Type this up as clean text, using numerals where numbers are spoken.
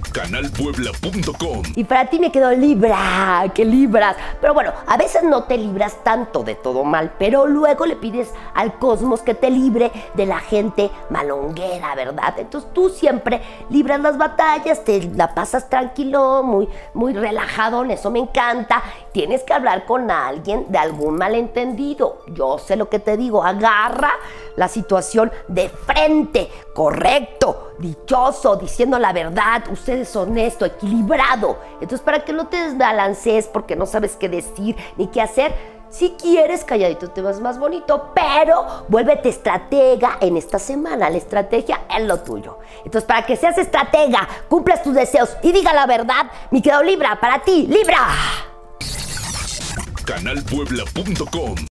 canalpuebla.com. Y para ti me quedó Libra, que libras. Pero bueno, a veces no te libras tanto de todo mal, pero luego le pides al cosmos que te libre de la gente malonguera, ¿verdad? Entonces tú siempre libras las batallas, te la pasas tranquilo, muy relajado, en eso me encanta. Tienes que hablar con alguien de algún malentendido. Yo sé lo que te digo, agarra la situación de frente, correcto, dichoso, diciendo la verdad, usted es honesto, equilibrado. Entonces, para que no te desbalancees porque no sabes qué decir ni qué hacer, si quieres, calladito te vas más bonito, pero vuélvete estratega en esta semana. La estrategia es lo tuyo. Entonces, para que seas estratega, cumplas tus deseos y diga la verdad, mi querido Libra, para ti, Libra. canalpuebla.com